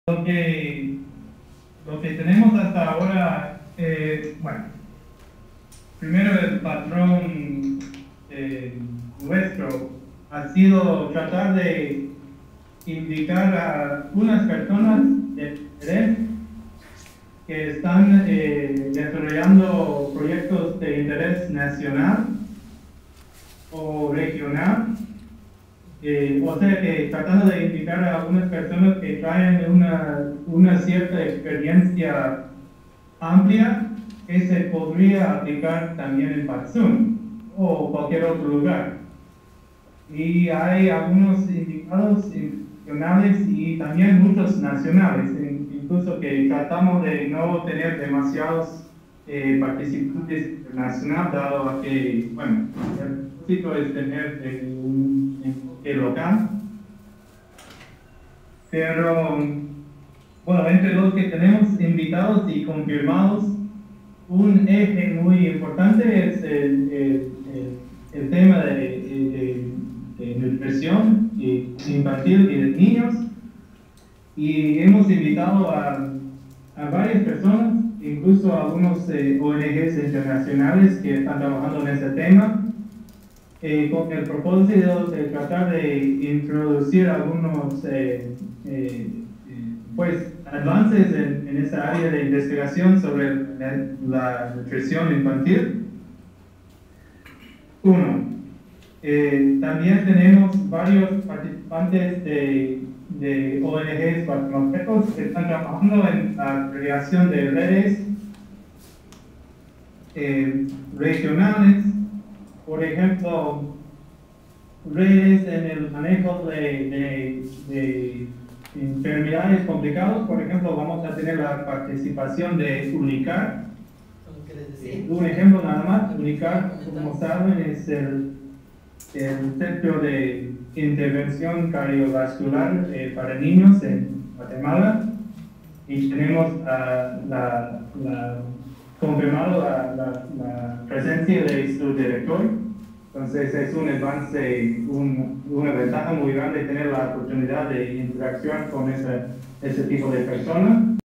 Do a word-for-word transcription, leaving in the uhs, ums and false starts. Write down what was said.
Lo que, lo que tenemos hasta ahora, eh, bueno, primero el patrón eh, nuestro ha sido tratar de indicar a unas personas de interés que están eh, desarrollando proyectos de interés nacional o regional. Eh, o sea que tratando de indicar a algunas personas que traen una, una cierta experiencia amplia que se podría aplicar también en Patsum o cualquier otro lugar. Y hay algunos indicados internacionales y también muchos nacionales, incluso que tratamos de no tener demasiados eh, participantes internacionales, dado a que, bueno, el propósito es tener eh, un enfoque local. Pero, bueno, entre los que tenemos invitados y confirmados, un eje muy importante es el, el, el, el tema de, de, de nutrición infantil y de niños. Y hemos invitado a, a varias personas, incluso a algunos eh, O N Ges internacionales que están trabajando en ese tema, eh, con el propósito de tratar de introducir algunos eh, eh, pues, avances en, en esa área de investigación sobre la, la nutrición infantil. Uno, eh, también tenemos varios participantes de, de O N Ges partenópicos que están trabajando en la creación de redes eh, regionales, por ejemplo, redes en el manejo de, de, de enfermedades complicadas. Por ejemplo, vamos a tener la participación de UNICAR. Un ejemplo nada más, UNICAR, como saben, es el, el Centro de Intervención Cardiovascular eh, para Niños en Guatemala. Y tenemos uh, la, la, confirmado la, la, la presencia de su director. Entonces es un avance, un, una ventaja muy grande tener la oportunidad de interacción con ese, ese tipo de personas.